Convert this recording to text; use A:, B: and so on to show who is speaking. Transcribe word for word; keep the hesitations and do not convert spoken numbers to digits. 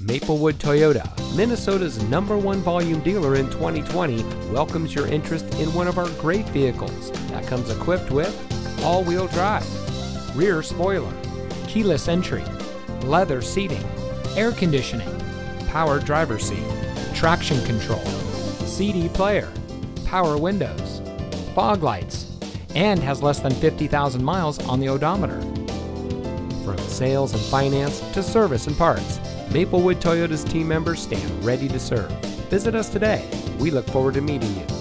A: Maplewood Toyota, Minnesota's number one volume dealer in twenty twenty, welcomes your interest in one of our great vehicles that comes equipped with all-wheel drive, rear spoiler, keyless entry, leather seating, air conditioning, power driver's seat, traction control, C D player, power windows, fog lights, and has less than fifty thousand miles on the odometer. From sales and finance to service and parts, Maplewood Toyota's team members stand ready to serve. Visit us today. We look forward to meeting you.